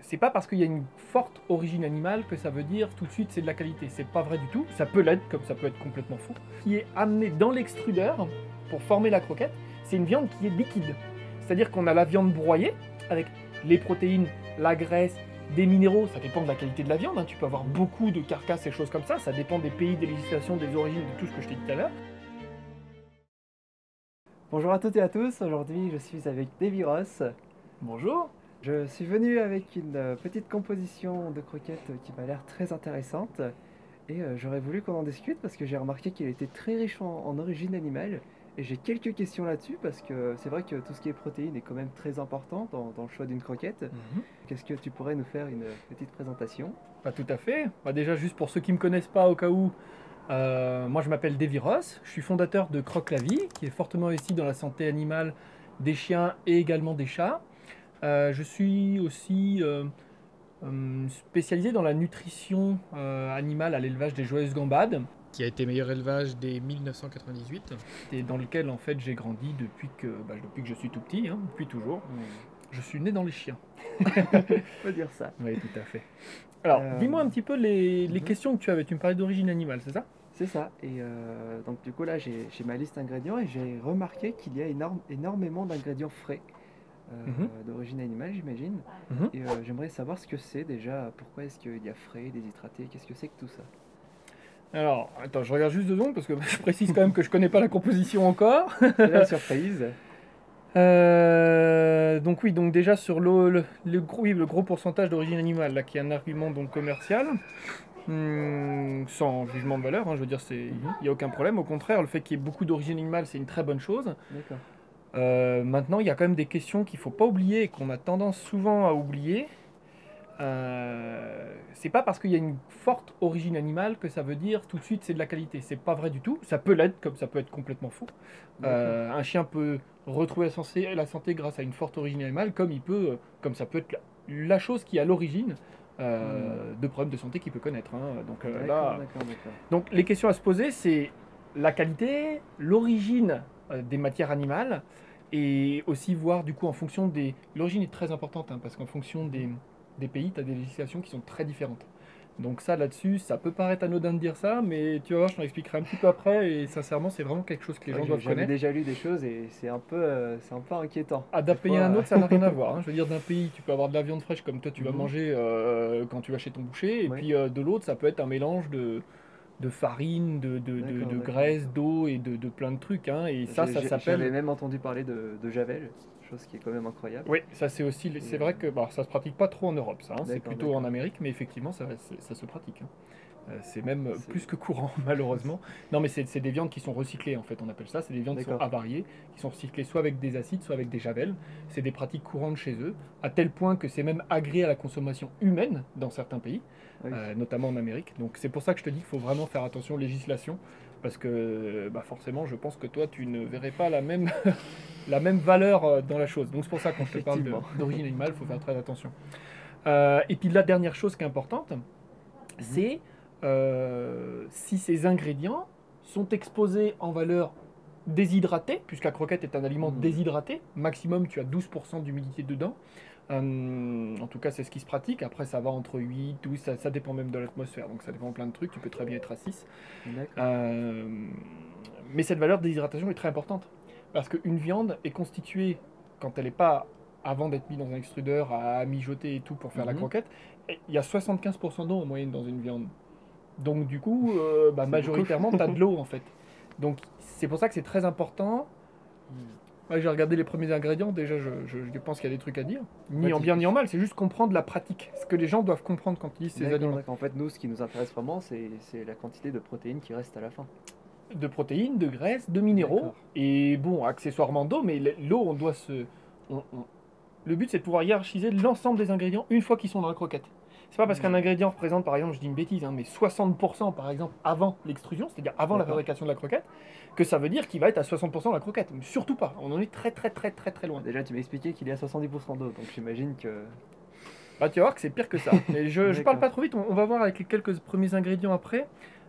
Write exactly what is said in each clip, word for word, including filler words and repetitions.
c'est pas parce qu'il y a une forte origine animale que ça veut dire tout de suite c'est de la qualité. C'est pas vrai du tout. Ça peut l'être comme ça peut être complètement faux. Ce qui est amené dans l'extrudeur pour former la croquette, c'est une viande qui est liquide. C'est-à-dire qu'on a la viande broyée avec les protéines, la graisse, des minéraux. Ça dépend de la qualité de la viande, hein. Tu peux avoir beaucoup de carcasses et choses comme ça. Ça dépend des pays, des législations, des origines, de tout ce que je t'ai dit tout à l'heure. Bonjour à toutes et à tous, aujourd'hui je suis avec Davy Ross. Bonjour. Je suis venu avec une euh, petite composition de croquettes qui m'a l'air très intéressante et euh, j'aurais voulu qu'on en discute parce que j'ai remarqué qu'il était très riche en, en origine animale et j'ai quelques questions là-dessus parce que c'est vrai que tout ce qui est protéines est quand même très important dans, dans le choix d'une croquette. Mhm. Qu'est-ce que tu pourrais nous faire une petite présentation? Pas tout à fait. Bah déjà, juste pour ceux qui ne me connaissent pas au cas où, euh, moi je m'appelle Davy Ross, je suis fondateur de Croque la Vie, qui est fortement investi dans la santé animale des chiens et également des chats. Euh, je suis aussi euh, euh, spécialisé dans la nutrition euh, animale à l'élevage des Joyeuses Gambades, qui a été meilleur élevage dès mille neuf cent quatre-vingt-dix-huit, et dans lequel en fait j'ai grandi depuis que, bah, depuis que je suis tout petit, hein, depuis toujours. Hmm. Je suis né dans les chiens. On peut dire ça. Oui, tout à fait. Alors, Euh, dis-moi un petit peu les, les mhm. questions que tu avais. Tu me parlais d'origine animale, c'est ça? C'est ça, et euh, donc du coup là j'ai j'ai ma liste d'ingrédients et j'ai remarqué qu'il y a énorme- énormément d'ingrédients frais. Euh, Mhm, d'origine animale, j'imagine. mhm. Et euh, j'aimerais savoir ce que c'est déjà, pourquoi est-ce qu'il y a frais, déshydraté, qu'est-ce que c'est que tout ça? Alors, attends, je regarde juste deux secondes parce que je précise quand même que je connais pas la composition encore. C'est la surprise. Euh, donc oui, donc déjà sur le, le, le gros, oui, le gros pourcentage d'origine animale, là, qui est un argument donc commercial, hum, sans jugement de valeur, hein, je veux dire, il Mhm. n'y a aucun problème. Au contraire, le fait qu'il y ait beaucoup d'origine animale, c'est une très bonne chose. D'accord. Euh, maintenant, il y a quand même des questions qu'il faut pas oublier et qu'on a tendance souvent à oublier. Euh, c'est pas parce qu'il y a une forte origine animale que ça veut dire tout de suite c'est de la qualité. C'est pas vrai du tout. Ça peut l'être comme ça peut être complètement faux. D'accord. Euh, un chien peut retrouver la santé, la santé grâce à une forte origine animale, comme il peut, euh, comme ça peut être la, la chose qui est à l'origine euh, de problèmes de santé qu'il peut connaître, hein. Donc euh, D'accord, là, d'accord, d'accord. donc les questions à se poser, c'est la qualité, l'origine euh, des matières animales, et aussi voir du coup en fonction des... L'origine est très importante, hein, parce qu'en fonction Mhm. des, des pays, tu as des législations qui sont très différentes. Donc ça là-dessus, ça peut paraître anodin de dire ça, mais tu vas voir, je t'en expliquerai un petit peu après, et sincèrement, c'est vraiment quelque chose que les Ouais, gens j'ai- doivent j'avais connaître. déjà lu des choses et c'est un peu, euh, c'est un peu inquiétant. Ah, Des d'un pays à un fois. autre, ça n'a rien à voir, hein. Je veux dire, d'un pays, tu peux avoir de la viande fraîche comme toi tu vas Mhm. manger euh, quand tu vas chez ton boucher, et Ouais. puis euh, de l'autre, ça peut être un mélange de, de farine, de, de, de, D'accord, de d'accord, graisse, d'accord. d'eau et de, de plein de trucs, hein. Et ça, J'ai- ça j'ai- J'avais s'appelle... même entendu parler de, de Javel, chose qui est quand même incroyable. Oui, ça c'est aussi... Et, C'est euh, vrai que bah, ça se pratique pas trop en Europe, ça, hein. C'est d'accord, plutôt en d'accord. Amérique, mais effectivement, ça, c'est- ça se pratique, hein. Euh, c'est même C'est plus que courant, malheureusement. Non, mais c'est c'est des viandes qui sont recyclées, en fait, on appelle ça. C'est des viandes qui sont d'accord. avariées, qui sont recyclées soit avec des acides, soit avec des javels. C'est des pratiques courantes chez eux, à tel point que c'est même agréé à la consommation humaine dans certains pays, Oui. euh, notamment en Amérique. Donc c'est pour ça que je te dis qu'il faut vraiment faire attention aux législations, parce que bah, forcément, je pense que toi, tu ne verrais pas la même, la même valeur euh, dans la chose. Donc c'est pour ça que quand je te parle de- Effectivement. d'origine animale, il faut faire très attention. Euh, et puis la dernière chose qui est importante, Mhm. c'est euh, si ces ingrédients sont exposés en valeur déshydratée, puisque la croquette est un aliment Mhm. déshydraté, maximum tu as douze pour cent d'humidité dedans. Euh, en tout cas, c'est ce qui se pratique. Après, ça va entre huit, douze, ça, ça dépend même de l'atmosphère, donc ça dépend de plein de trucs. Tu peux très bien être à six. D'accord. Euh, mais cette valeur de déshydratation est très importante, parce qu'une viande est constituée, quand elle n'est pas avant d'être mise dans un extrudeur à mijoter et tout pour faire la Mhm. croquette, et il y a soixante-quinze pour cent d'eau en moyenne dans une viande. Donc du coup, euh, bah, C'est beaucoup. majoritairement, tu as de l'eau en fait. Donc c'est pour ça que c'est très important. Hmm. Ouais, j'ai regardé les premiers ingrédients, déjà je, je- je pense qu'il y a des trucs à dire. En Ni fait, en il- bien il ni en f- mal, c'est juste comprendre la pratique. Ce que les gens doivent comprendre quand ils lisent ces D'accord, aliments. d'accord. En fait, nous, ce qui nous intéresse vraiment, c'est c'est la quantité de protéines qui reste à la fin. De protéines, de graisses, de minéraux, D'accord. et bon, accessoirement d'eau, mais l'eau, on doit se... on- on- Le but, c'est de pouvoir hiérarchiser l'ensemble des ingrédients une fois qu'ils sont dans la croquette. C'est pas parce qu'un Hmm. ingrédient représente, par exemple, je dis une bêtise, hein, mais soixante pour cent par exemple avant l'extrusion, c'est-à-dire avant la D'accord. fabrication de la croquette, que ça veut dire qu'il va être à soixante pour cent de la croquette. Mais surtout pas, on en est très très très très très loin. Déjà, tu m'as expliqué qu'il y a soixante-dix pour cent d'eau, donc j'imagine que... Bah, tu vas voir que c'est pire que ça. Mais je, je parle D'accord. pas trop vite, on, on va voir avec les quelques premiers ingrédients après.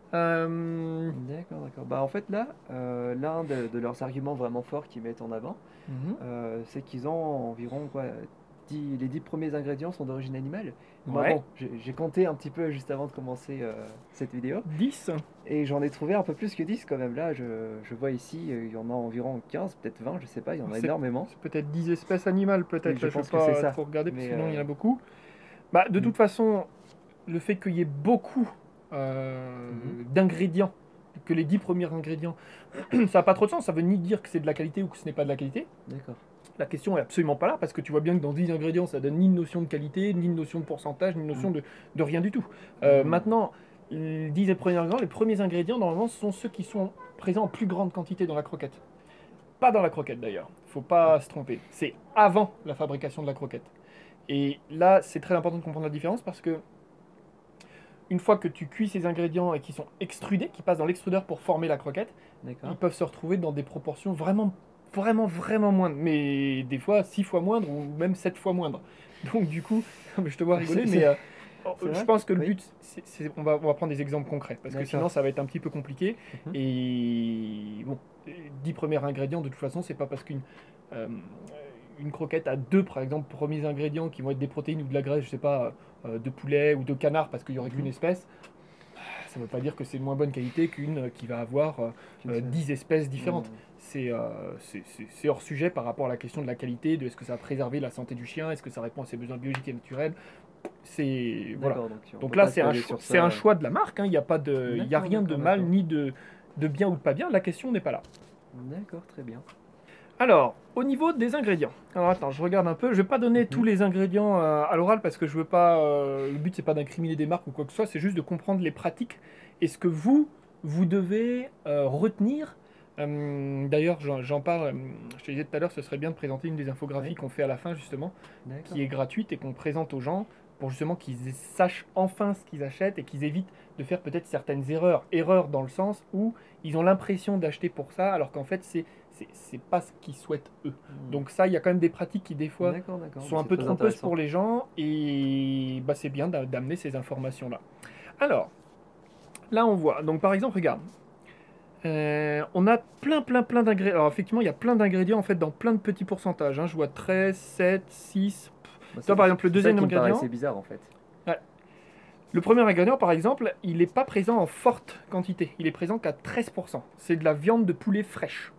Euh, D'accord, d'accord. Bah en fait là, euh, l'un de, de leurs arguments vraiment forts qu'ils mettent en avant, mhm. euh, c'est qu'ils ont environ quoi, dix, les dix premiers ingrédients sont d'origine animale. Moi, Ouais. bon, j'ai j'ai compté un petit peu juste avant de commencer euh, cette vidéo. dix. Et j'en ai trouvé un peu plus que dix quand même. Là, je, je vois ici, euh, il y en a environ quinze, peut-être vingt, je sais pas, il y en a C'est énormément. c'est peut-être dix espèces animales, peut-être. Oui, je Là, je ne pense vais que c'est pas ça. trop regarder, parce Mais que sinon, il y en euh, a beaucoup. Bah, de mm, toute façon, le fait qu'il y ait beaucoup euh, mhm, d'ingrédients, que les dix premiers ingrédients, ça n'a pas trop de sens. Ça veut ni dire que c'est de la qualité ou que ce n'est pas de la qualité. d'accord. La question est absolument pas là, parce que tu vois bien que dans dix ingrédients, ça donne ni une notion de qualité, ni une notion de pourcentage, ni une notion Mm, de, de rien du tout. Euh, mm, maintenant, les dix premiers ingrédients, les premiers ingrédients, normalement, sont ceux qui sont présents en plus grande quantité dans la croquette. Pas dans la croquette d'ailleurs, faut ah, pas se tromper. C'est avant la fabrication de la croquette. Et là, c'est très important de comprendre la différence, parce que une fois que tu cuis ces ingrédients et qu'ils sont extrudés, qui passent dans l'extrudeur pour former la croquette, ils d'accord. peuvent se retrouver dans des proportions vraiment, vraiment, vraiment moindres. Mais des fois six fois moindres ou même sept fois moindres. Donc du coup, je te vois rigoler, C'est mais c'est- euh, c'est je vrai? pense que le Oui, but, c'est, c'est- on, va, on va prendre des exemples concrets, parce que sinon d'accord. ça va être un petit peu compliqué. Mhm, Et bon, dix premiers ingrédients, de toute façon, c'est pas parce qu'une euh, une croquette a deux, par exemple, premiers ingrédients qui vont être des protéines ou de la graisse, je sais pas, euh, de poulet ou de canard, parce qu'il y aurait qu'une mhm, espèce. Ça ne veut pas dire que c'est de moins bonne qualité qu'une euh, qui va avoir euh, qu'une euh, seule. dix espèces Mm, différentes. C'est euh, c'est- c'est- c'est hors sujet par rapport à la question de la qualité, de est-ce que ça va préserver la santé du chien, est-ce que ça répond à ses besoins biologiques et naturels. C'est voilà. d'accord, donc on Donc peut là, pas se c'est un baser choix, sur c'est un ça. choix de la marque. hein. Il n'y a pas de, il y a D'accord, rien de d'accord, mal d'accord. ni de, de bien ou de pas bien. La question n'est pas là. D'accord, très bien. Alors, au niveau des ingrédients. Alors attends, je regarde un peu. Je vais pas donner tous Mhm, les ingrédients euh, à l'oral, parce que je veux pas. euh, le but c'est pas d'incriminer des marques ou quoi que ce soit. C'est juste de comprendre les pratiques et ce que vous vous devez euh, retenir. Euh, D'ailleurs, j'en j'en parle. euh, Je te disais tout à l'heure, ce serait bien de présenter une des infographies oui, qu'on fait à la fin justement, d'accord. qui est gratuite et qu'on présente aux gens pour justement qu'ils sachent enfin ce qu'ils achètent et qu'ils évitent de faire peut-être certaines erreurs. Erreurs dans le sens où ils ont l'impression d'acheter pour ça, alors qu'en fait c'est c'est c'est pas ce qu'ils souhaitent eux. Mm, Donc ça, il y a quand même des pratiques qui des fois d'accord, d'accord, mais sont un c'est peu très trompeuses intéressant. pour les gens, et bah, c'est bien d'a- d'amener ces informations-là. Alors, là on voit, donc par exemple, regarde, euh, on a plein plein plein d'ingrédients. Alors effectivement, il y a plein d'ingrédients en fait dans plein de petits pourcentages. hein. Je vois treize, sept, six. Bah, Toi c'est par exemple, le c'est ça deuxième qui me ingrédient, paraissait bizarre en fait. ouais, le premier ingrédient par exemple, il n'est pas présent en forte quantité. Il est présent qu'à treize pour cent. C'est de la viande de poulet fraîche.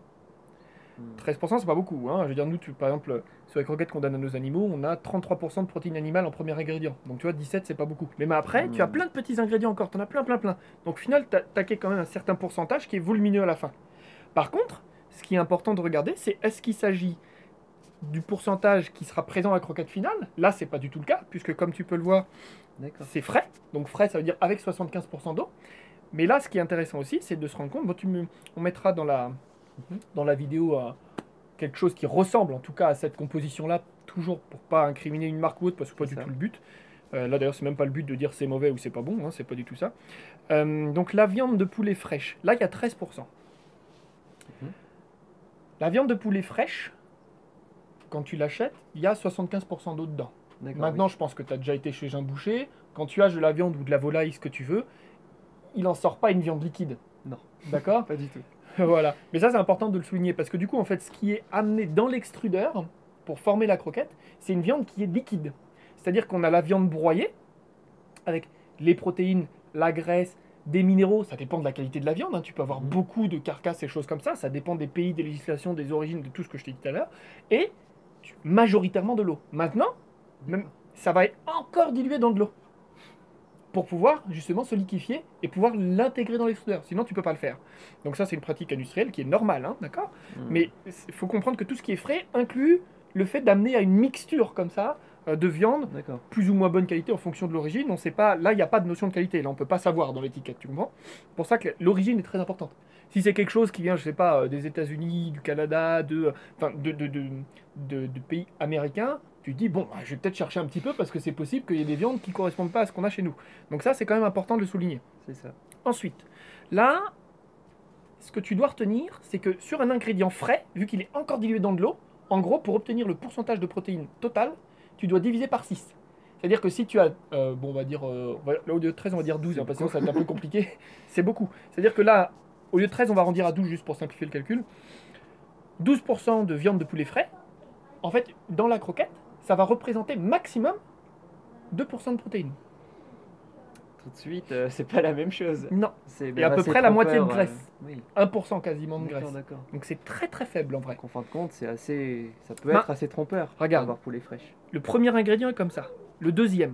Mm, treize pour cent, c'est pas beaucoup. Hein. Je veux dire, nous, tu- par exemple, sur les croquettes qu'on donne à nos animaux, on a trente-trois pour cent de protéines animales en premier ingrédient. Donc tu vois, dix-sept, c'est pas beaucoup. Mais, mais après, tu as mm, plein de petits ingrédients encore. Tu en as plein, plein, plein. Donc au final, tu as quand même un certain pourcentage qui est volumineux à la fin. Par contre, ce qui est important de regarder, c'est est-ce qu'il s'agit du pourcentage qui sera présent à la croquette finale. Là, c'est pas du tout le cas, puisque comme tu peux le voir, d'accord. c'est frais. Donc frais, ça veut dire avec soixante-quinze pour cent d'eau. Mais là, ce qui est intéressant aussi, c'est de se rendre compte, bon, tu me- on mettra dans la, Mhm, dans la vidéo euh, quelque chose qui ressemble en tout cas à cette composition-là, toujours pour pas incriminer une marque ou autre, parce que c'est pas c'est du ça. tout le but. Euh, là d'ailleurs, c'est même pas le but de dire c'est mauvais ou c'est pas bon, hein, c'est pas du tout ça. Euh, donc la viande de poulet fraîche, là il y a treize pour cent. Mhm, La viande de poulet fraîche, quand tu l'achètes, il y a soixante-quinze pour cent d'eau dedans. d'accord, Maintenant, oui. je pense que tu as déjà été chez un boucher, quand tu as de la viande ou de la volaille, ce que tu veux, il en sort pas une viande liquide. Non, D'accord. pas du tout. Voilà. Mais ça, c'est important de le souligner, parce que du coup, en fait, ce qui est amené dans l'extrudeur pour former la croquette, c'est une viande qui est liquide. C'est-à-dire qu'on a la viande broyée, avec les protéines, la graisse, des minéraux, ça dépend de la qualité de la viande. hein. Tu peux avoir Mhm, beaucoup de carcasses et choses comme ça, ça dépend des pays, des législations, des origines, de tout ce que je t'ai dit tout à l'heure. Et tu- majoritairement de l'eau. Maintenant, même, d'accord. ça va être encore dilué dans de l'eau pour pouvoir justement se liquéfier et pouvoir l'intégrer dans l'extrudeur. Sinon, tu peux pas le faire. Donc ça, c'est une pratique industrielle qui est normale, hein, d'accord. Mm, Mais il faut comprendre que tout ce qui est frais inclut le fait d'amener à une mixture comme ça euh, de viande, d'accord. plus ou moins bonne qualité en fonction de l'origine. On sait pas. Là, il n'y a pas de notion de qualité. Là, on peut pas savoir dans l'étiquette. Tu comprends? C'est pour ça que l'origine est très importante. Si c'est quelque chose qui vient, je sais pas, euh, des États-Unis, du Canada, de, euh, enfin, de, de, de, de- de pays américains, tu te dis bon, bah, je vais peut-être chercher un petit peu parce que c'est possible qu'il y ait des viandes qui correspondent pas à ce qu'on a chez nous. Donc ça, c'est quand même important de le souligner. C'est ça. Ensuite, là, ce que tu dois retenir, c'est que sur un ingrédient frais, vu qu'il est encore dilué dans de l'eau, en gros, pour obtenir le pourcentage de protéines total, tu dois diviser par six. C'est-à-dire que si tu as, euh, bon, on va dire, euh, on va- là, au lieu de treize, on va dire douze, C'est hein, parce que sinon beaucoup. ça va être un peu compliqué. C'est beaucoup. C'est-à-dire que là, au lieu de treize, on va arrondir à douze juste pour simplifier le calcul. douze pour cent de viande de poulet frais. En fait, dans la croquette, ça va représenter maximum deux pour cent de protéines. Tout de suite, euh, c'est pas la même chose. Non. C'est Et à peu près la moitié de graisse. Euh, oui. un pour cent quasiment de D'accord, graisse. d'accord. Donc c'est très très faible en vrai. Donc, en fin de compte, c'est assez, ça peut Ben, être assez trompeur. regarde. D'avoir poulet fraîche. Le premier ingrédient est comme ça. Le deuxième,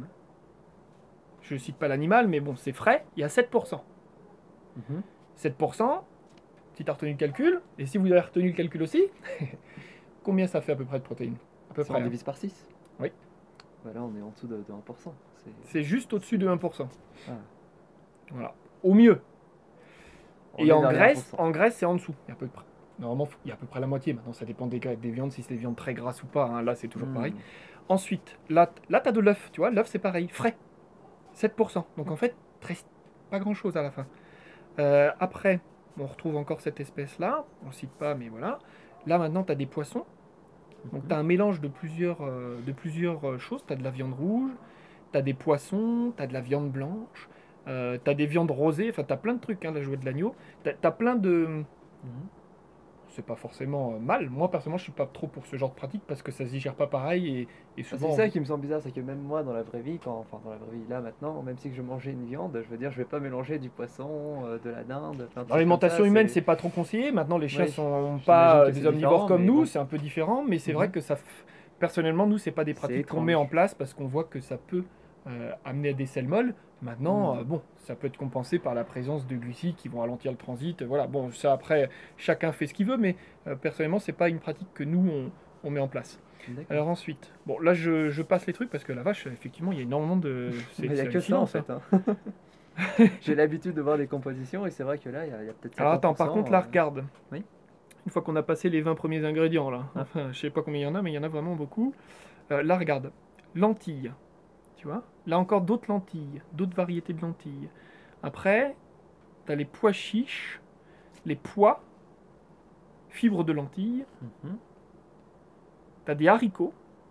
je ne cite pas l'animal, mais bon, c'est frais, il y a sept pour cent. Mhm. sept pour cent, si tu as retenu le calcul, et si vous avez retenu le calcul aussi, combien ça fait à peu près de protéines? À peu Si près. on hein. divise par six. Oui. Bah là, on est en dessous de, de un pour cent. C'est- C'est juste au-dessus de un pour cent. Ah. Voilà. Au mieux. On Et est en vers les graisse, un pour cent. en graisse, c'est en dessous. Il y a à peu près. Normalement, il y a à peu près la moitié. Maintenant, ça dépend des, des viandes, si c'est des viandes très grasses ou pas. hein. Là, c'est toujours Hmm. pareil. Ensuite, là, là tu as de l'œuf. Tu vois, l'œuf, c'est pareil. Frais. sept pour cent. Donc, en fait, très, pas grand-chose à la fin. Euh, après, on retrouve encore cette espèce-là. On ne cite pas, mais voilà. Là, maintenant, tu as des poissons. Donc, Mhm. tu as un mélange de plusieurs, euh, de plusieurs euh, choses. Tu as de la viande rouge, tu as des poissons, tu as de la viande blanche, euh, tu as des viandes rosées. Enfin, tu as plein de trucs, hein, la jouet de l'agneau. Tu as plein de... Mhm. C'est pas forcément euh, mal. Moi, personnellement, je suis pas trop pour ce genre de pratique parce que ça se digère pas pareil et, et Ah, souvent... c'est ça qui me semble bizarre, c'est que même moi dans la vraie vie, quand, enfin dans la vraie vie là maintenant, même si que je mangeais une viande, je veux dire, je vais pas mélanger du poisson, euh, de la dinde, plein de Dans trucs comme l'alimentation ça, humaine, c'est- c'est pas trop conseillé. Maintenant, les chiens Oui, sont j'imagine pas que euh, c'est des omnivores différent, comme mais nous, bon. c'est un peu différent, mais c'est Mhm. vrai que ça... f- Personnellement, nous, c'est pas des C'est pratiques qu'on étrange. met en place parce qu'on voit que ça peut euh, amener à des selles molles. Maintenant, Mhm. euh, bon, ça peut être compensé par la présence de glucides qui vont ralentir le transit. Voilà, bon, ça après, chacun fait ce qu'il veut, mais euh, personnellement, c'est pas une pratique que nous, on, on met en place. D'accord. Alors ensuite, bon, là, je, je passe les trucs parce que la vache, effectivement, il y a énormément de... Mais il n'y a c'est que ça en hallucinant, fait. hein. J'ai l'habitude de voir des compositions et c'est vrai que là, il y a, il y a peut-être Alors attends, cinquante pour cent. par contre, là, euh, regarde. Oui. Une fois qu'on a passé les vingt premiers ingrédients, là, Ah. enfin, je sais pas combien il y en a, mais il y en a vraiment beaucoup. Euh, là, regarde, lentilles, tu vois. Là encore, d'autres lentilles, d'autres variétés de lentilles. Après, tu as les pois chiches, les pois, fibres de lentilles, Mhm. tu as des haricots.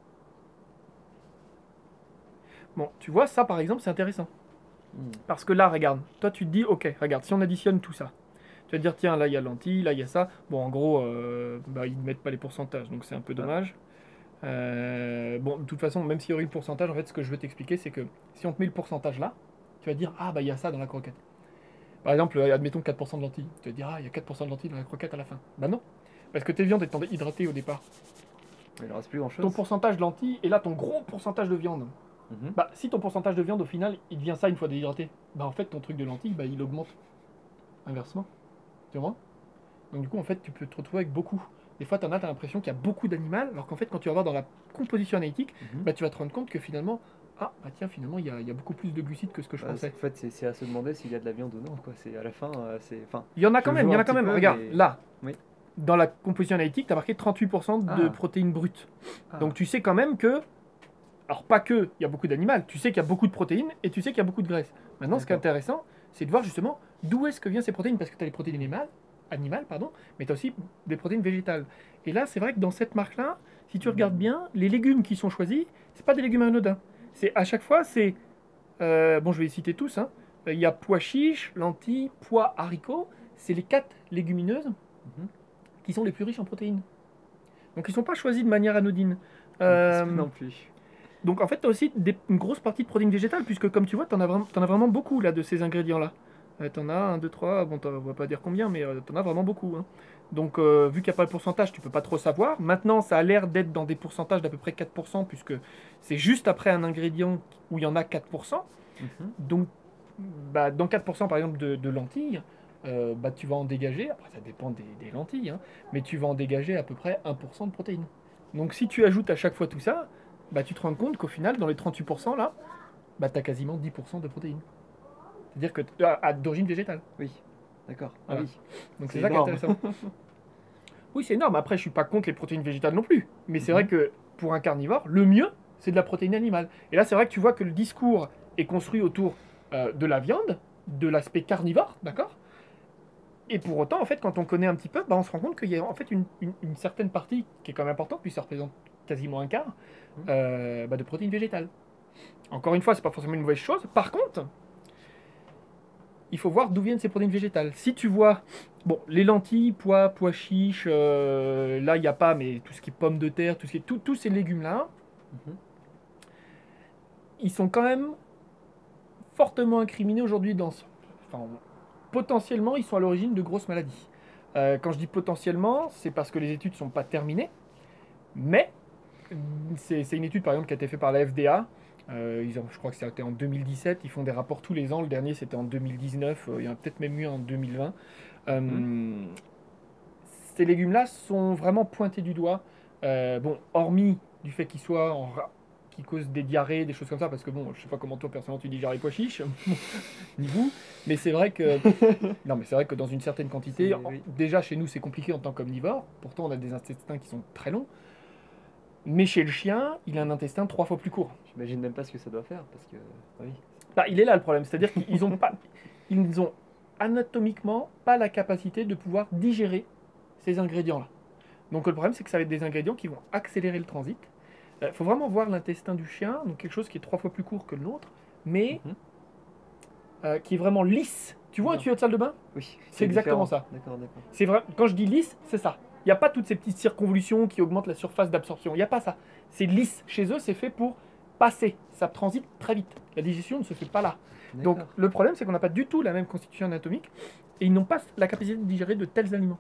Bon, tu vois, ça, par exemple, c'est intéressant. Mhm. Parce que là, regarde, toi, tu te dis, ok, regarde, si on additionne tout ça, tu vas te dire, tiens, là, il y a lentilles, là, il y a ça. Bon, en gros, euh, bah, ils ne mettent pas les pourcentages, donc c'est un peu dommage. Euh, bon, de toute façon, même s'il y aurait eu le pourcentage, en fait, ce que je veux t'expliquer, c'est que si on te met le pourcentage là, tu vas te dire, ah, bah, il y a ça dans la croquette. Par exemple, euh, admettons quatre pour cent de lentilles. Tu vas te dire, ah, il y a quatre pour cent de lentilles dans la croquette à la fin. Bah non, parce que tes viandes étant hydratées au départ. Il ne reste plus grand chose. Ton pourcentage de lentilles et là ton gros pourcentage de viande. Mhm. Bah, si ton pourcentage de viande, au final, il devient ça une fois déhydraté, bah, en fait, ton truc de lentilles, bah, il augmente inversement. Tu vois? Donc, du coup, en fait, tu peux te retrouver avec beaucoup. Des fois, tu en as, t'as l'impression qu'il y a beaucoup d'animaux, alors qu'en fait, quand tu vas voir dans la composition analytique, Mhm. bah, tu vas te rendre compte que finalement, ah, bah tiens, finalement, il y a, il y a beaucoup plus de glucides que ce que je Bah, pensais. en fait, c'est c'est à se demander s'il y a de la viande ou non. Quoi. C'est à la fin, euh, c'est. Enfin, Il y en a je quand même, joue il y en un a quand petit même. peu, Regarde, mais- là, Oui. dans la composition analytique, tu as marqué trente-huit pour cent de Ah. protéines brutes. Ah. Donc, tu sais quand même que, alors pas que, il y a beaucoup d'animaux, tu sais qu'il y a beaucoup de protéines et tu sais qu'il y a beaucoup de graisse. Maintenant, ce qui est D'accord. intéressant, c'est de voir justement d'où est-ce que viennent ces protéines, parce que tu as les protéines animales, animales pardon, mais tu as aussi des protéines végétales. Et là, c'est vrai que dans cette marque-là, si tu regardes bien, les légumes qui sont choisis, c'est pas des légumes anodins. C'est à chaque fois, c'est euh, bon, je vais les citer tous. hein. Euh, Il y a pois chiches, lentilles, pois, haricots. C'est les quatre légumineuses Mhm. qui sont les plus riches en protéines. Donc, ils sont pas choisis de manière anodine. Je Euh, pense pas non plus. donc en fait, tu as aussi des- une grosse partie de protéines végétales, puisque comme tu vois, tu en as, vraiment- t'en as vraiment beaucoup là de ces ingrédients-là. Euh, tu en as un, deux, trois, bon, on va pas dire combien, mais tu en as vraiment beaucoup. hein. Donc euh, vu qu'il n'y a pas le pourcentage, tu peux pas trop savoir. Maintenant, ça a l'air d'être dans des pourcentages d'à peu près quatre pour cent, puisque c'est juste après un ingrédient où il y en a quatre pour cent. Mhm. Donc bah, dans quatre pour cent par exemple de, de lentilles, euh, bah, tu vas en dégager, après ça dépend des, des lentilles, hein, mais tu vas en dégager à peu près un pour cent de protéines. Donc si tu ajoutes à chaque fois tout ça, bah, tu te rends compte qu'au final, dans les trente-huit pour cent là, bah, tu as quasiment dix pour cent de protéines. C'est-à-dire que t- à- à- d'origine végétale. Oui. D'accord. Ah Voilà. oui. Donc C'est c'est ça qui est énorme. intéressant. Oui, c'est énorme. Après, je suis pas contre les protéines végétales non plus. Mais c'est Mhm. vrai que pour un carnivore, le mieux, c'est de la protéine animale. Et là, c'est vrai que tu vois que le discours est construit autour euh, de la viande, de l'aspect carnivore, d'accord? Et pour autant, en fait, quand on connaît un petit peu, bah, on se rend compte qu'il y a en fait une, une- une certaine partie qui est quand même importante, puis ça représente quasiment un quart, Mhm. euh, bah, de protéines végétales. Encore une fois, c'est pas forcément une mauvaise chose. Par contre, il faut voir d'où viennent ces protéines végétales. Si tu vois, bon, les lentilles, pois, pois chiches, euh, là il n'y a pas, mais tout ce qui est pommes de terre, tout ce qui est, tout- tous ces légumes-là, Mhm. Ils sont quand même fortement incriminés aujourd'hui dans ce... Enfin, potentiellement, ils sont à l'origine de grosses maladies. Euh, quand je dis potentiellement, c'est parce que les études ne sont pas terminées, mais c'est c'est une étude par exemple qui a été faite par la F D A. Euh, ils ont- je crois que c'était en deux mille dix-sept. Ils font des rapports tous les ans. Le dernier c'était en deux mille dix-neuf. Euh, il y en a peut-être même eu en deux mille vingt. Mhm. Euh, Ces légumes-là sont vraiment pointés du doigt. Euh, bon, hormis du fait qu'ils soient en ra- qui causent des diarrhées, des choses comme ça, parce que bon, je sais pas comment toi personnellement tu digères les pois chiches, ni vous, mais c'est vrai que non, mais c'est vrai que dans une certaine quantité, C'est... en- Oui. déjà chez nous c'est compliqué en tant qu'omnivore. Pourtant on a des intestins qui sont très longs, mais chez le chien, il a un intestin trois fois plus court. J'imagine même pas ce que ça doit faire, parce que... Oui. Bah, il est là le problème, c'est-à-dire qu'ils ont pas, ils ont anatomiquement pas la capacité de pouvoir digérer ces ingrédients-là. Donc le problème, c'est que ça va être des ingrédients qui vont accélérer le transit. Il faut vraiment voir l'intestin du chien, donc quelque chose qui est trois fois plus court que le nôtre, mais Mhm. euh, qui est vraiment lisse. Tu vois un Non. tuyau de salle de bain? Oui, C'est exactement différent. ça. D'accord, d'accord. C'est vrai. Quand je dis lisse, c'est ça. Il n'y a pas toutes ces petites circonvolutions qui augmentent la surface d'absorption. Il n'y a pas ça. C'est lisse. Chez eux, c'est fait pour passer. Ça transite très vite. La digestion ne se fait pas là. Donc D'accord. le problème, c'est qu'on n'a pas du tout la même constitution anatomique et ils n'ont pas la capacité de digérer de tels aliments.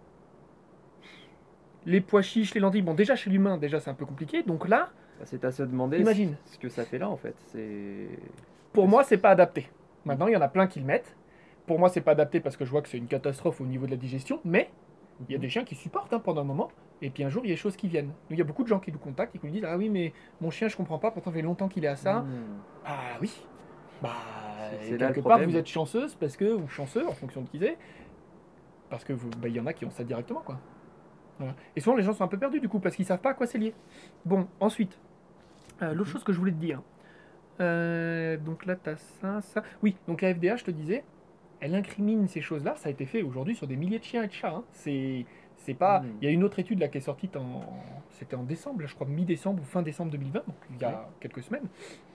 Les pois chiches, les lentilles, bon déjà chez l'humain, déjà c'est un peu compliqué. Donc là, Bah, c'est à se demander imagine. ce ce que ça fait là, en fait. C'est... Pour moi, c'est pas adapté. Mm. Maintenant, il y en a plein qui le mettent. Pour moi, c'est pas adapté parce que je vois que c'est une catastrophe au niveau de la digestion, mais il y a Mhm. des chiens qui supportent hein, pendant un moment, et puis un jour, il y a des choses qui viennent. Nous, il y a beaucoup de gens qui nous contactent et qui nous disent ah oui, mais mon chien, je comprends pas, pourtant, ça fait longtemps qu'il est à ça. Mm. Ah oui. Bah, C'est- et c'est là le quelque part, problème. vous êtes chanceuse parce que, ou chanceux en fonction de qui c'est, parce que vous, bah, il y en a qui ont ça directement, quoi. Voilà. Et souvent, les gens sont un peu perdus du coup parce qu'ils savent pas à quoi c'est lié. Bon, ensuite, euh, l'autre Mhm. chose que je voulais te dire. Euh, donc là, tu as ça, ça. Oui, donc la F D A, je te disais, elle incrimine ces choses-là. Ça a été fait aujourd'hui sur des milliers de chiens et de chats. Hein. C'est, c'est pas. Mm. Il y a une autre étude là qui est sortie en, c'était en décembre, là, je crois mi-décembre ou fin décembre deux mille vingt, donc il y a Ouais. quelques semaines.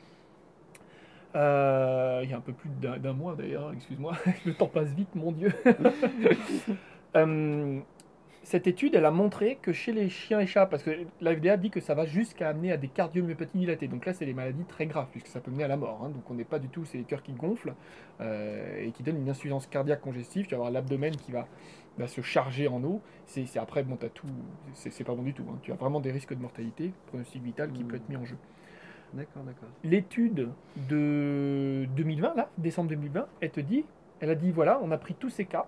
Euh, il y a un peu plus d'un, d'un mois d'ailleurs. Excuse-moi, le temps passe vite, mon Dieu. Euh, cette étude, elle a montré que chez les chiens et chats, parce que la F D A dit que ça va jusqu'à amener à des cardiomyopathies dilatées. Donc là, c'est des maladies très graves, puisque ça peut mener à la mort. Hein. Donc on n'est pas du tout, c'est les cœurs qui gonflent euh, et qui donnent une insuffisance cardiaque congestive. Tu vas avoir l'abdomen qui va, va se charger en eau. C'est, c'est après, bon, t'as tout, c'est, c'est pas bon du tout. Hein. Tu as vraiment des risques de mortalité, pronostic vital qui peut être mis en jeu. D'accord, d'accord. L'étude de deux mille vingt, là, décembre deux mille vingt, elle te dit, elle a dit voilà, on a pris tous ces cas.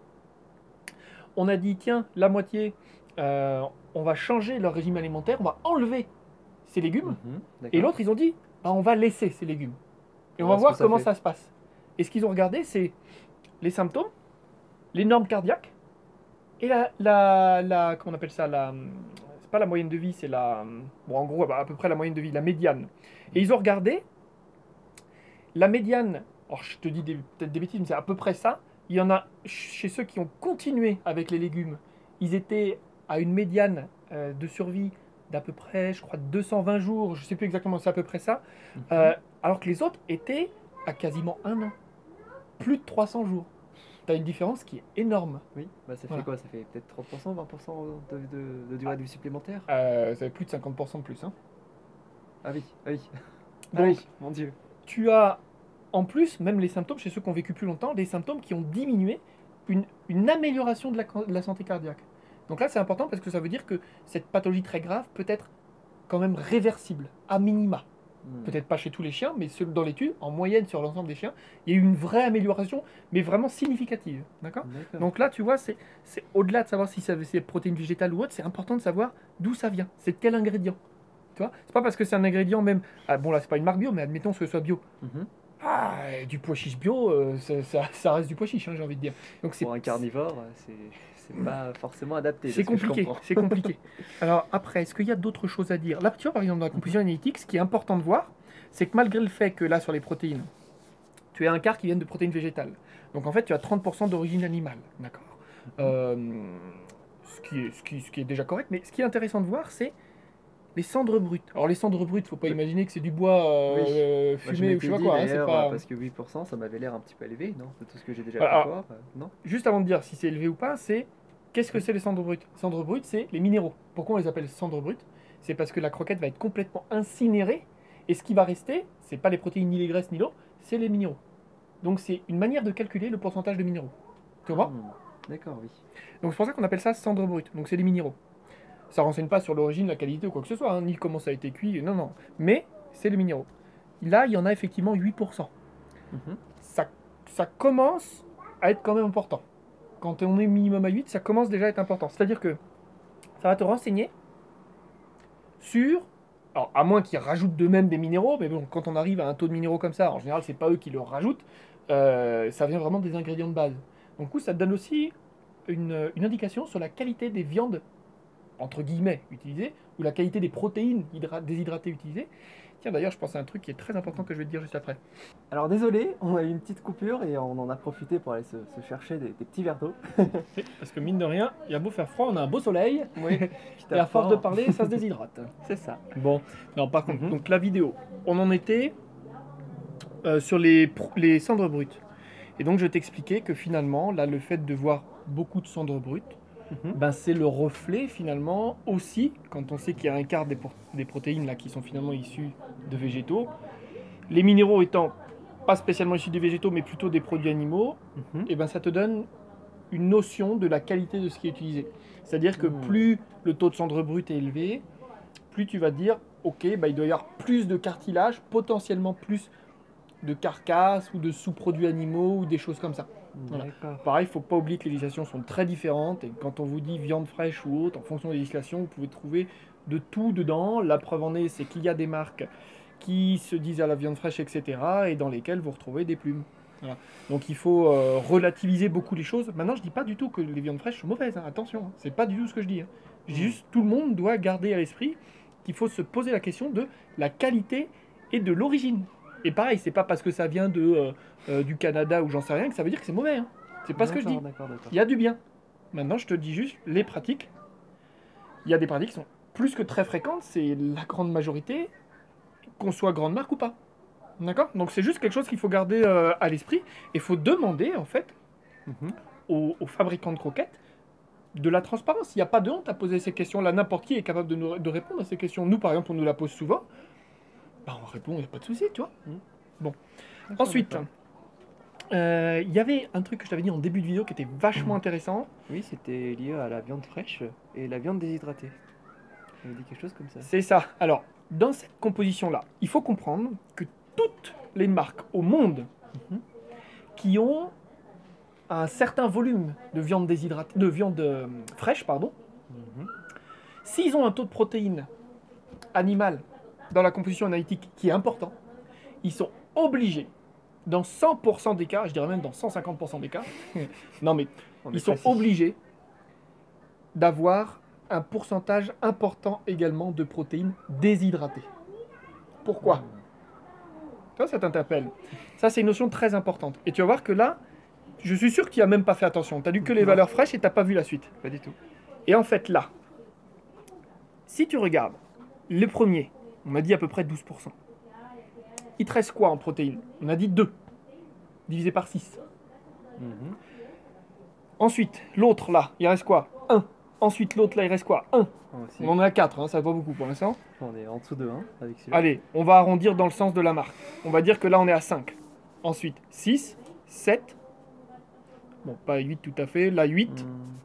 On a dit, tiens, la moitié, euh, on va changer leur régime alimentaire, on va enlever ces légumes. Mhm. Et D'accord. l'autre, ils ont dit, bah, on va laisser ces légumes. Et on On va voir ce voir que ça comment fait. ça se passe. Et ce qu'ils ont regardé, c'est les symptômes, les normes cardiaques, et la, la, la- comment on appelle ça, la, c'est pas la moyenne de vie, c'est la, bon, en gros, bah, à peu près la moyenne de vie, la médiane. Et ils ont regardé la médiane, alors je te dis des- peut-être des bêtises, mais c'est à peu près ça. Il y en a chez ceux qui ont continué avec les légumes, ils étaient à une médiane euh, de survie d'à peu près, je crois, deux cent vingt jours, je sais plus exactement, c'est à peu près ça. Mhm. Euh, alors que les autres étaient à quasiment un an, plus de trois cents jours. Tu as une différence qui est énorme. Oui, bah ça Voilà. fait quoi? Ça fait peut-être trente pour cent, vingt pour cent de, de- de durée de vie supplémentaire? Euh, ça fait plus de cinquante pour cent de plus. Hein. Ah oui, ah oui. Ah Donc, oui, mon Dieu. tu as en plus, même les symptômes, chez ceux qui ont vécu plus longtemps, des symptômes qui ont diminué, une, une amélioration de la, de la santé cardiaque. Donc là, c'est important parce que ça veut dire que cette pathologie très grave peut être quand même réversible, à minima. Hmm. Peut-être pas chez tous les chiens, mais ceux- dans l'étude, en moyenne sur l'ensemble des chiens, il y a eu une vraie amélioration, mais vraiment significative. D'accord? D'accord. Donc là, tu vois, c'est c'est au-delà de savoir si ça- c'est protéines végétales ou autre, c'est important de savoir d'où ça vient. C'est quel ingrédient. Tu vois? C'est pas parce que c'est un ingrédient même. Ah, bon, là, c'est pas une marque bio, mais admettons que ce soit bio. Mhm. Ah, et du pois chiche bio, euh, ça, ça- ça reste du pois chiche, hein, j'ai envie de dire. Donc c'est Pour un carnivore, euh, c'est c'est pas forcément adapté. de c'est ce que je compliqué, comprends. c'est compliqué. Alors après, est-ce qu'il y a d'autres choses à dire? Là, tu vois, par exemple, dans la composition analytique, ce qui est important de voir, c'est que malgré le fait que là, sur les protéines, tu as un quart qui viennent de protéines végétales. Donc en fait, tu as trente pour cent d'origine animale, d'accord? Euh, ce, qui est, ce, qui, ce qui est déjà correct, mais ce qui est intéressant de voir, c'est les cendres brutes. Alors les cendres brutes, faut pas Oui. imaginer que c'est du bois euh, Oui. euh, Moi, je fumé ou je sais m'étais pas dit quoi. Hein, c'est d'ailleurs, pas... euh, parce que huit pour cent, ça m'avait l'air un petit peu élevé, non? De tout ce que j'ai déjà Voilà, pu alors, voir, euh, non? Juste avant de dire si c'est élevé ou pas, c'est qu'est-ce que Oui. c'est les cendres brutes? Les cendres brutes, c'est les minéraux. Pourquoi on les appelle cendres brutes? C'est parce que la croquette va être complètement incinérée Et ce qui va rester, c'est pas les protéines, ni les graisses, ni l'eau, c'est les minéraux. Donc c'est une manière de calculer le pourcentage de minéraux. Tu vois? Hmm. D'accord, oui. Donc c'est pour ça qu'on appelle ça cendre brute. Donc c'est les minéraux. Ça renseigne pas sur l'origine, la qualité ou quoi que ce soit, hein, ni comment ça a été cuit, non, non. Mais c'est les minéraux. Là, il y en a effectivement huit pour cent. Mhm. Ça, ça commence à être quand même important. Quand on est minimum à huit, ça commence déjà à être important. C'est-à-dire que ça va te renseigner sur... Alors, à moins qu'ils rajoutent d'eux-mêmes des minéraux, mais bon, quand on arrive à un taux de minéraux comme ça, en général, c'est pas eux qui le rajoutent, euh, ça vient vraiment des ingrédients de base. Donc, du coup, ça te donne aussi une, une indication sur la qualité des viandes, entre guillemets, utilisées, ou la qualité des protéines hydra- déshydratées utilisées. Tiens, d'ailleurs, je pense à un truc qui est très important que je vais te dire juste après. Alors désolé, on a eu une petite coupure et on en a profité pour aller se, se chercher des, des petits verres d'eau. Parce que mine de rien, il a beau faire froid, on a un beau soleil, Oui, et à force de parler, ça se déshydrate. C'est ça. Bon, non, par contre, Mhm. donc la vidéo, on en était euh, sur les, pr- les cendres brutes. Et donc, je t'expliquais que finalement, là, le fait de voir beaucoup de cendres brutes, Mhm. ben, c'est le reflet finalement aussi, quand on sait qu'il y a un quart des, por- des protéines là, qui sont finalement issues de végétaux, les minéraux étant pas spécialement issus des végétaux, mais plutôt des produits animaux, Mhm. et ben, ça te donne une notion de la qualité de ce qui est utilisé. C'est-à-dire que Mhm. plus le taux de cendre brute est élevé, plus tu vas te dire, ok, bah, il doit y avoir plus de cartilage, potentiellement plus de carcasses ou de sous-produits animaux ou des choses comme ça. Voilà. D'accord. Pareil, il ne faut pas oublier que les législations sont très différentes et quand on vous dit viande fraîche ou autre, en fonction des législations, vous pouvez trouver de tout dedans. La preuve en est, c'est qu'il y a des marques qui se disent à la viande fraîche, et cetera et dans lesquelles vous retrouvez des plumes. Voilà. Donc il faut euh, relativiser beaucoup les choses. Maintenant, je dis pas du tout que les viandes fraîches sont mauvaises, hein. Attention, hein. C'est pas du tout ce que je dis, hein. Je dis Mm. juste tout le monde doit garder à l'esprit qu'il faut se poser la question de la qualité et de l'origine. Et pareil, c'est pas parce que ça vient de, euh, euh, du Canada ou j'en sais rien que ça veut dire que c'est mauvais, hein. C'est pas ce que je dis. D'accord, d'accord, d'accord. Il y a du bien. Maintenant, je te dis juste les pratiques. Il y a des pratiques qui sont plus que très fréquentes, c'est la grande majorité, qu'on soit grande marque ou pas. D'accord? Donc c'est juste quelque chose qu'il faut garder euh, à l'esprit. Et il faut demander, en fait, Mhm. aux, aux fabricants de croquettes de la transparence. Il n'y a pas de honte à poser ces questions-là. N'importe qui est capable de, nous- de répondre à ces questions. Nous, par exemple, on nous la pose souvent. Bah, on répond, il n'y a pas de souci, tu vois. D'accord, Ensuite, d'accord. euh, il y avait un truc que je t'avais dit en début de vidéo qui était vachement Mhm. intéressant. Oui, c'était lié à la viande fraîche et la viande déshydratée. On dit quelque chose comme ça. C'est ça. Alors, dans cette composition-là, il faut comprendre que toutes les marques au monde Mhm. qui ont un certain volume de viande déshydratée, de viande euh, fraîche, pardon, Mhm. s'ils ont un taux de protéines animales dans la composition analytique qui est important, ils sont obligés, dans cent pour cent des cas, je dirais même dans cent cinquante pour cent des cas, non mais On est ils sont précis. obligés d'avoir un pourcentage important également de protéines déshydratées. Pourquoi? Mhm. Toi, ça t'interpelle. Ça, c'est une notion très importante. Et tu vas voir que là, je suis sûr que tu n'as même pas fait attention. Tu as lu que les Non. valeurs fraîches et tu n'as pas vu la suite. Pas du tout. Et en fait, là, si tu regardes le premier, on m'a dit à peu près douze pour cent. Il te reste quoi en protéines? On a dit deux, divisé par six. Mhm. Ensuite, l'autre là, il reste quoi? un. Ensuite, l'autre là, il reste quoi? un. Moi aussi. On en a quatre, hein, ça va pas beaucoup pour l'instant. On est en dessous de un avec celui-là. Allez, on va arrondir dans le sens de la marque. On va dire que là, on est à cinq. Ensuite, six, sept. Bon, pas huit tout à fait. Là, huit. Mhm.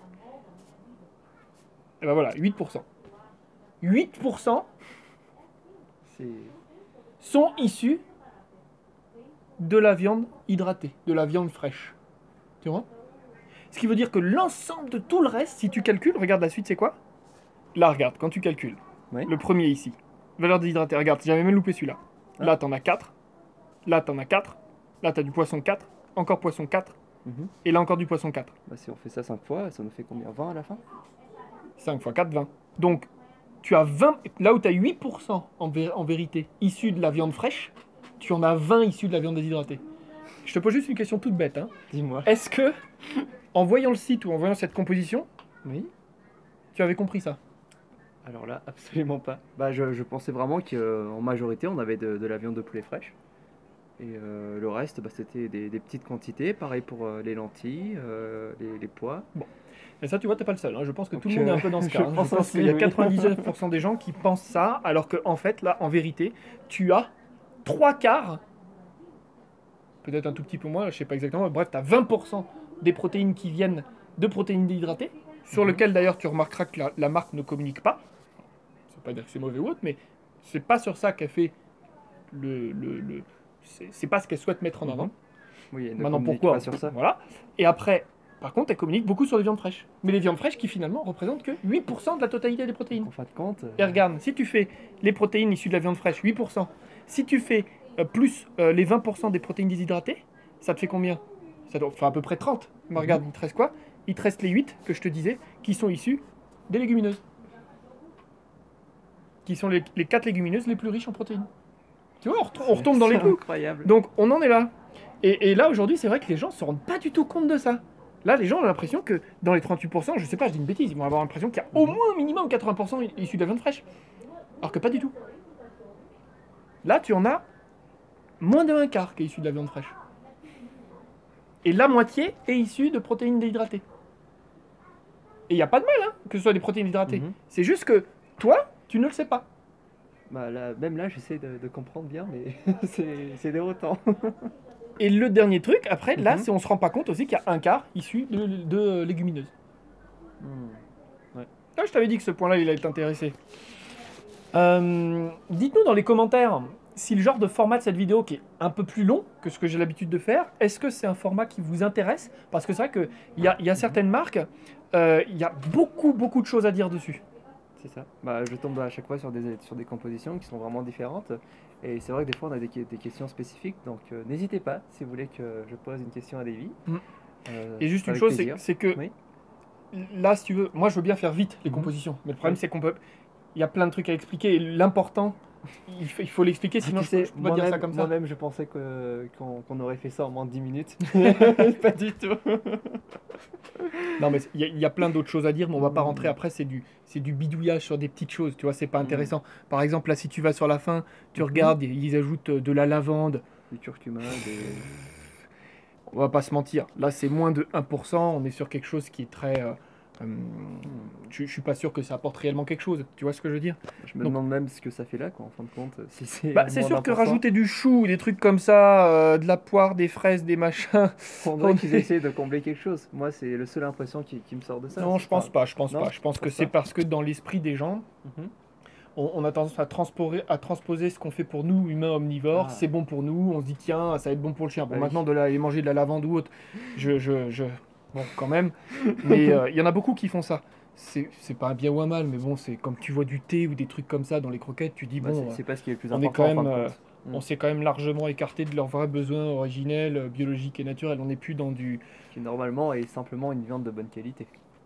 Et ben voilà, huit pour cent. huit pour cent C'est. sont issus de la viande hydratée, de la viande fraîche. Tu vois? Ce qui veut dire que l'ensemble de tout le reste, si tu calcules, regarde la suite, c'est quoi? Là, regarde, quand tu calcules, Ouais. le premier ici, valeur déshydratée, regarde, j'avais même loupé celui-là. Ah. Là, t'en as quatre. Là, t'en as quatre. Là, t'as du poisson quatre. Encore poisson quatre. Mhm. Et là, encore du poisson quatre. Bah, si on fait ça cinq fois, ça nous fait combien? vingt à la fin? cinq fois quatre, vingt. Donc, tu as vingt, là où tu as huit pour cent en, vé- en vérité issus de la viande fraîche, tu en as vingt issus de la viande déshydratée. Je te pose juste une question toute bête, hein. Dis-moi. Est-ce que, en voyant le site ou en voyant cette composition, Oui. tu avais compris ça? Alors là, absolument pas. Bah, je, je pensais vraiment qu'en majorité, on avait de, de la viande de poulet fraîche. Et euh, le reste, bah, c'était des, des petites quantités. Pareil pour euh, les lentilles, euh, les, les pois. Et ça, tu vois, t'es pas le seul. Hein. Je pense que Donc, tout le monde est euh, un peu dans ce je cas. hein. Je pense pense aussi, qu'il y a oui. quatre-vingt-dix-neuf pour cent des gens qui pensent ça, alors qu'en en fait, là, en vérité, tu as trois quarts, peut-être un tout petit peu moins, je sais pas exactement, mais bref, tu as vingt pour cent des protéines qui viennent de protéines déhydratées, sur Mhm. lequel d'ailleurs tu remarqueras que la, la marque ne communique pas. C'est pas dire que c'est mauvais ou autre, mais c'est pas sur ça qu'elle fait le. le, le c'est c'est pas ce qu'elle souhaite mettre en avant. Mhm. Oui, elle ne Maintenant, communique pourquoi pas sur ça. Voilà. Et après, par contre, elle communique beaucoup sur les viandes fraîches. Mais les viandes fraîches qui finalement représentent que huit pour cent de la totalité des protéines. En fin de compte, euh, Et regarde, si tu fais les protéines issues de la viande fraîche, huit pour cent, si tu fais euh, plus euh, les vingt pour cent des protéines déshydratées, ça te fait combien? Ça doit faire à peu près trente. Mais Mhm. regarde, il te reste quoi? Il te reste les huit que je te disais, qui sont issus des légumineuses. Qui sont les, les quatre légumineuses les plus riches en protéines. Tu vois, on, retom- on retombe dans les c'est clous. incroyable. Donc on en est là. Et, et là aujourd'hui, c'est vrai que les gens se rendent pas du tout compte de ça. Là, les gens ont l'impression que dans les trente-huit pour cent, je sais pas, je dis une bêtise, ils vont avoir l'impression qu'il y a au Mhm. moins minimum quatre-vingts pour cent issus de la viande fraîche. Alors que pas du tout. Là, tu en as moins de un quart qui est issu de la viande fraîche. Et la moitié est issue de protéines déhydratées. Et il n'y a pas de mal, hein, que ce soit des protéines hydratées. Mhm. C'est juste que toi, tu ne le sais pas. Bah, là, même là, j'essaie de, de comprendre bien, mais c'est c'est déroutant. Et le dernier truc, après, là, Mhm. c'est on se rend pas compte aussi qu'il y a un quart issu de, de légumineuses. Hmm. Ah, je t'avais dit que ce point-là, il allait t'intéresser. Euh, Dites-nous dans les commentaires si le genre de format de cette vidéo qui est un peu plus long que ce que j'ai l'habitude de faire, est-ce que c'est un format qui vous intéresse? Parce que c'est vrai qu'il y a, y a certaines marques, euh, il y a beaucoup, beaucoup de choses à dire dessus. C'est ça. Bah, je tombe à chaque fois sur des, sur des compositions qui sont vraiment différentes. Et c'est vrai que des fois, on a des, que- des questions spécifiques. Donc, euh, n'hésitez pas si vous voulez que je pose une question à Davy. Mm. Euh, Et juste une avec chose, c'est plaisir. c'est que Oui. là, si tu veux, moi je veux bien faire vite les Mhm. compositions, mais le problème Oui. c'est qu'on peut. Il y a plein de trucs à expliquer et l'important, il faut, il faut l'expliquer, sinon Tu je, peux- sais, je peux pas dire ça moi-même, comme ça. moi-même, je pensais que, qu'on, qu'on aurait fait ça en moins de dix minutes. Pas du tout. Non, mais il y, a- il y a plein d'autres choses à dire, mais on va pas rentrer Mm. après. C'est du, c'est du bidouillage sur des petites choses, tu vois, c'est pas Mm. intéressant. Par exemple, là, si tu vas sur la fin, tu Mhm. regardes, ils ajoutent euh, de la lavande. Du curcuma, des... On va pas se mentir, là, c'est moins de un pour cent. On est sur quelque chose qui est très. euh, euh, Hmm. je, je suis pas sûr que ça apporte réellement quelque chose. Tu vois ce que je veux dire? Je me Donc- demande même ce que ça fait là, quoi, en fin de compte. Si c'est Bah, moins c'est d'un sûr que pour cent. rajouter du chou, des trucs comme ça, euh, de la poire, des fraises, des machins. On dirait on qu'ils est- essaient de combler quelque chose. Moi, c'est la seule impression qui, qui me sort de ça. Non, C'est- je pense enfin, pas. Je pense non, pas. Je pense je que pense c'est pas. parce que dans l'esprit des gens, Mhm. on, on a tendance à transposer, à transposer ce qu'on fait pour nous, humains omnivores. Ah. C'est bon pour nous. On se dit, tiens, ça va être bon pour le chien. Bon, Bah oui. maintenant, de là, aller manger de la lavande ou autre, je. je, je... Bon, quand même. Mais euh, il y en a beaucoup qui font ça. C'est c'est pas un bien ou un mal, mais bon, c'est comme tu vois du thé ou des trucs comme ça dans les croquettes, tu dis, Bah, bon, c'est- euh, c'est pas ce qui est le plus on est important quand en fin même. de euh, compte. Mm. on s'est quand même largement écarté de leurs vrais besoins originels, euh, biologiques et naturels. On n'est plus dans du. Qui normalement est simplement une viande de bonne qualité.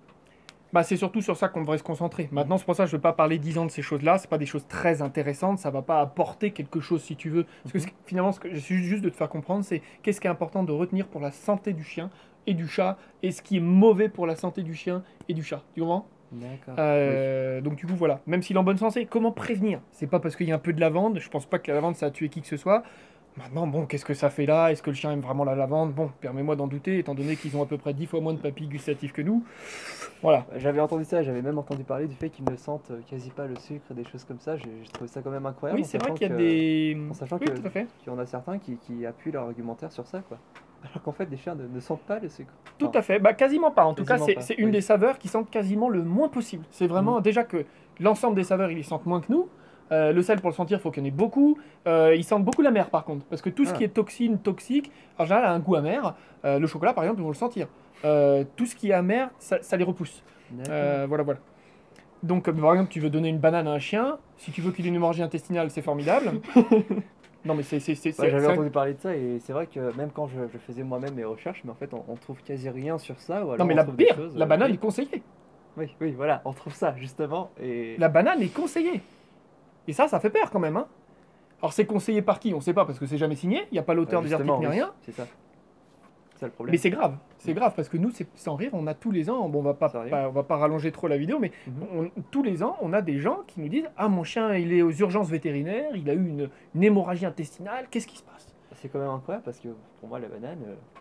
Bah, c'est surtout sur ça qu'on devrait se concentrer. Maintenant, c'est pour ça que je ne veux pas parler dix ans de ces choses-là. C'est pas des choses très intéressantes. Ça va pas apporter quelque chose si tu veux. Parce que Mhm. ce- finalement, ce que je suis juste de te faire comprendre, c'est qu'est-ce qui est important de retenir pour la santé du chien et du chat, et ce qui est mauvais pour la santé du chien et du chat. Tu comprends? D'accord. Euh, Donc du coup, voilà. Même s'il est en bonne santé, comment prévenir? C'est pas parce qu'il y a un peu de lavande. Je pense pas que la lavande ça a tué qui que ce soit. Maintenant, bon, qu'est-ce que ça fait là? Est-ce que le chien aime vraiment la lavande? Bon, permets-moi d'en douter, étant donné qu'ils ont à peu près dix fois moins de papilles gustatives que nous. Voilà. Oui. J'avais entendu ça, j'avais même entendu parler du fait qu'ils ne sentent euh, quasi pas le sucre, des choses comme ça. J'ai j'ai trouvé ça quand même incroyable. Oui, en c'est vrai sachant qu'il y a que- des. en sachant Oui, que- tout à fait. qu'il y en a certains qui, qui appuient leur argumentaire sur ça, quoi. Alors qu'en fait, les chiens ne, ne sentent pas le sucre. Tout Enfin, à fait. Bah, quasiment pas. En tout cas, Quasiment c'est pas, c'est une oui. des saveurs qui sentent quasiment le moins possible. C'est vraiment déjà que l'ensemble des saveurs, ils les sentent moins que nous. Euh, le sel, pour le sentir, il faut qu'il y en ait beaucoup. Euh, ils sentent beaucoup la mer, par contre. Parce que tout ce Ah. qui est toxine, toxique, en général, a un goût amer. Euh, le chocolat, par exemple, ils vont le sentir. Euh, tout ce qui est amer, ça, ça les repousse. D'accord. Euh, voilà, voilà. Donc, euh, par exemple, tu veux donner une banane à un chien. Si tu veux qu'il ait une hémorragie intestinale, c'est formidable. Non, mais c'est... c'est- c'est- Bah, c'est- j'avais c'est- entendu parler de ça et c'est vrai que même quand je, je faisais moi-même mes recherches, mais en fait on, on trouve quasi rien sur ça. Ou alors Non, mais on la trouve des pire, choses, la euh, banane oui. est conseillée. Oui, oui, voilà, on trouve ça justement. Et La banane est conseillée. Et ça, ça fait peur quand même. Hein. Alors, c'est conseillé par qui? On ne sait pas parce que c'est jamais signé. Il n'y a pas l'auteur Bah, des articles justement, ni oui, rien. c'est ça. C'est ça le problème. Mais c'est grave. C'est grave parce que nous, c'est sans rire, on a tous les ans. Bon, on va pas, Sérieux pas- on va pas rallonger trop la vidéo, mais Mhm. on- tous les ans, on a des gens qui nous disent: ah, mon chien, il est aux urgences vétérinaires. Il a eu une, une hémorragie intestinale. Qu'est-ce qui se passe? C'est quand même incroyable parce que pour moi la banane, euh,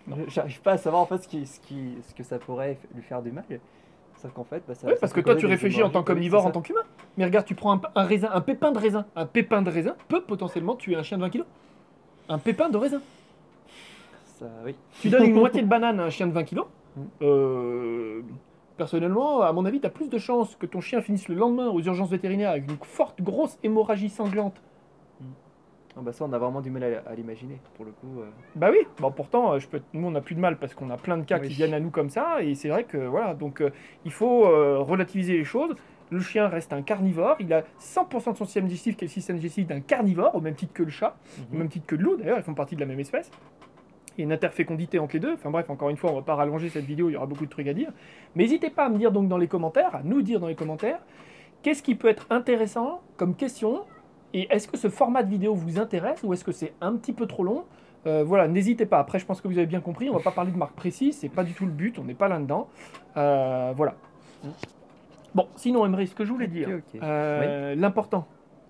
Je- J'arrive pas à savoir en fait ce, qui, ce, qui, ce que ça pourrait f- lui faire du mal. Sauf qu'en fait, bah, ça, Oui, ça parce que peut toi, causer tu des réfléchis en hémorragies. tant Oui, qu'omnivore, c'est en ça. tant qu'humain. Mais regarde, tu prends un, un raisin, un pépin de raisin. Un pépin de raisin peut potentiellement tuer un chien de vingt kilos. Un pépin de raisin. Ça, oui. Tu donnes une moitié de banane à un chien de vingt kilos. Mm. euh, Personnellement, à mon avis, tu as plus de chances que ton chien finisse le lendemain aux urgences vétérinaires avec une forte, grosse hémorragie sanglante. Ah bah ça, on a vraiment du mal à, à l'imaginer, pour le coup. euh. Bah oui, bon pourtant, euh, je peux, nous on n'a plus de mal parce qu'on a plein de cas Oui. qui viennent à nous comme ça, et c'est vrai que voilà, donc euh, il faut euh, relativiser les choses. Le chien reste un carnivore, il a cent pour cent de son système digestif qui est le système digestif d'un carnivore, au même titre que le chat, au Mhm. même titre que le loup d'ailleurs, ils font partie de la même espèce. Il y a une interfécondité entre les deux, enfin bref, encore une fois, on va pas rallonger cette vidéo, il y aura beaucoup de trucs à dire. Mais n'hésitez pas à me dire donc dans les commentaires, à nous dire dans les commentaires, qu'est-ce qui peut être intéressant comme question. Et est-ce que ce format de vidéo vous intéresse ou est-ce que c'est un petit peu trop long? Euh, Voilà, n'hésitez pas. Après, je pense que vous avez bien compris, on va pas parler de marque précise, c'est pas du tout le but, on n'est pas là-dedans. Euh, voilà. Bon, sinon, Emery, ce que je voulais dire, Ok, ok. euh, l'important,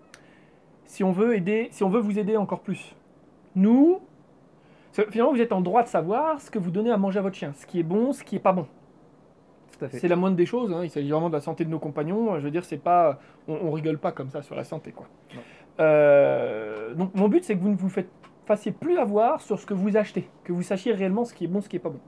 si on veut aider, si on veut vous aider encore plus, nous, c'est- finalement, vous êtes en droit de savoir ce que vous donnez à manger à votre chien, ce qui est bon, ce qui est pas bon. Tout à fait. C'est la moindre des choses, hein. Il s'agit vraiment de la santé de nos compagnons. Je veux dire, c'est pas, on, on rigole pas comme ça sur la santé, quoi. Non. Euh, donc mon but, c'est que vous ne vous faites, fassiez plus avoir sur ce que vous achetez, que vous sachiez réellement ce qui est bon, ce qui est pas bon.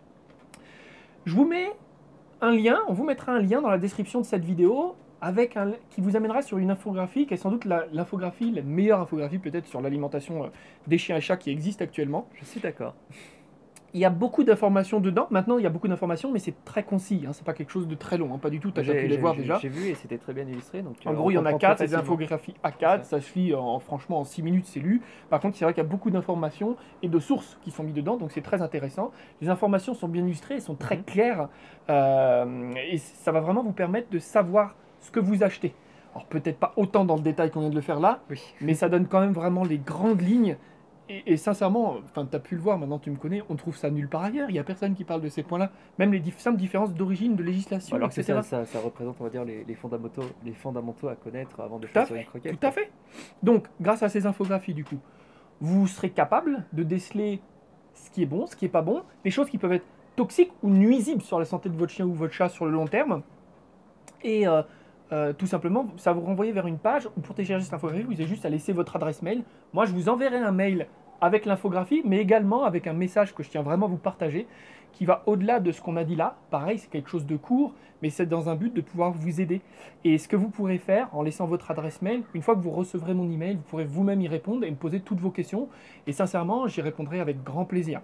Je vous mets un lien, on vous mettra un lien dans la description de cette vidéo avec un, qui vous amènera sur une infographie qui est sans doute la- l'infographie, la, meilleure infographie peut-être sur l'alimentation euh, des chiens et chats qui existe actuellement. Je suis d'accord. Il y a beaucoup d'informations dedans. Maintenant, il y a beaucoup d'informations, mais c'est très concis. Hein. C'est pas quelque chose de très long, hein. Pas du tout. Tu as déjà J'ai- pu les j'ai- voir j'ai- déjà. J'ai vu et c'était très bien illustré. Donc, En euh, gros, on il y en a comprend quatre, très c'est des facilement. infographies A quatre, ça se lit en, franchement en six minutes, c'est lu. Par contre, c'est vrai qu'il y a beaucoup d'informations et de sources qui sont mises dedans, donc c'est très intéressant. Les informations sont bien illustrées, elles sont très Mhm. claires, euh, et ça va vraiment vous permettre de savoir ce que vous achetez. Alors peut-être pas autant dans le détail qu'on vient de le faire là, Oui. mais ça donne quand même vraiment les grandes lignes. Et, et sincèrement, enfin, tu as pu le voir, maintenant tu me connais, on trouve ça nulle part ailleurs. Il n'y a personne qui parle de ces points-là. Même les dif- simples différences d'origine, de législation, Alors que c'est et cetera. ça, ça, ça représente, on va dire, les, les fondamentaux, les fondamentaux à connaître avant de Tout à choisir une fait, croquette. tout à fait. Donc, grâce à ces infographies, du coup, vous serez capable de déceler ce qui est bon, ce qui est pas bon, les choses qui peuvent être toxiques ou nuisibles sur la santé de votre chien ou votre chat sur le long terme. Et euh, euh, tout simplement, ça va vous renvoyer vers une page où pour télécharger cette infographie, vous avez juste à laisser votre adresse mail. Moi, je vous enverrai un mail avec l'infographie, mais également avec un message que je tiens vraiment à vous partager, qui va au-delà de ce qu'on a dit là. Pareil, c'est quelque chose de court, mais c'est dans un but de pouvoir vous aider. Et ce que vous pourrez faire en laissant votre adresse mail, une fois que vous recevrez mon email, vous pourrez vous-même y répondre et me poser toutes vos questions. Et sincèrement, j'y répondrai avec grand plaisir.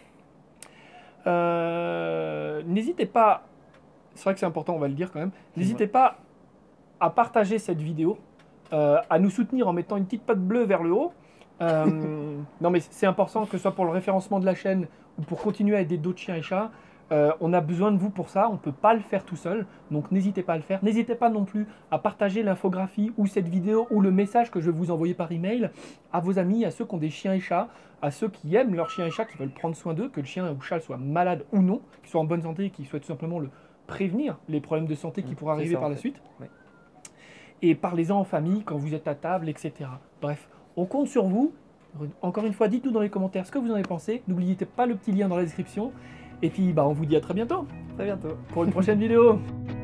Euh, N'hésitez pas, c'est vrai que c'est important, on va le dire quand même, n'hésitez pas à partager cette vidéo, euh, à nous soutenir en mettant une petite patte bleue vers le haut. Euh, non mais c'est important que ce soit pour le référencement de la chaîne ou pour continuer à aider d'autres chiens et chats. Euh, on a besoin de vous pour ça, on ne peut pas le faire tout seul, donc n'hésitez pas à le faire. N'hésitez pas non plus à partager l'infographie ou cette vidéo ou le message que je vais vous envoyer par email à vos amis, à ceux qui ont des chiens et chats, à ceux qui aiment leurs chiens et chats, qui veulent prendre soin d'eux, que le chien ou le chat soit malade ou non, qu'il soit en bonne santé et qui souhaitent tout simplement le prévenir, les problèmes de santé qui Mmh, pourraient c'est arriver ça, par en la fait. suite. Ouais. Et parlez-en en famille quand vous êtes à table, et cetera. Bref, on compte sur vous. Encore une fois, dites-nous dans les commentaires ce que vous en avez pensé. N'oubliez pas le petit lien dans la description. Et puis, bah, on vous dit à très bientôt Très bientôt. pour une prochaine vidéo.